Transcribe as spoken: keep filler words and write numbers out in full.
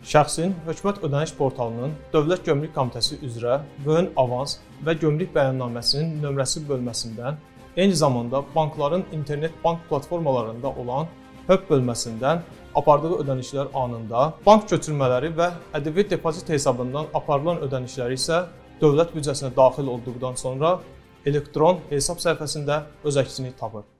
Şəxsin Hökumət Ödəniş Portalının Dövlət Gömrük Komitəsi üzrə V N avans və gömrük bəyannaməsinin nömrəsi bölməsindən, eyni zamanda bankların internet bank platformalarında olan H Ö P bölməsindən apardığı ödənişlər anında, bank köçürmələri və ƏDV depozit hesabından aparılan ödənişləri isə dövlət büdcəsinə daxil olduqdan sonra elektron hesab səhifəsində öz əksini tapır.